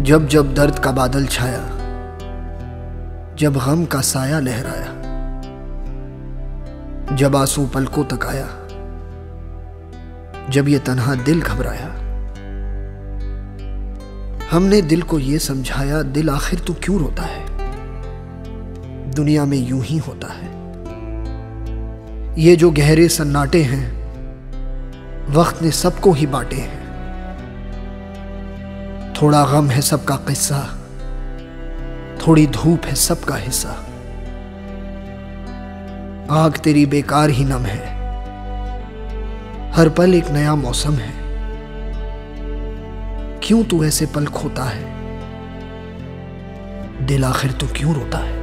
जब जब दर्द का बादल छाया, जब गम का साया लहराया, जब आंसू पलकों तक आया, जब ये तन्हा दिल घबराया, हमने दिल को ये समझाया, दिल आखिर तू क्यों रोता है, दुनिया में यूं ही होता है। ये जो गहरे सन्नाटे हैं, वक्त ने सबको ही बांटे हैं। थोड़ा गम है सबका किस्सा, थोड़ी धूप है सबका हिस्सा। आग तेरी बेकार ही नम है, हर पल एक नया मौसम है। क्यों तू ऐसे पल खोता है, दिल आखिर तू क्यों रोता है।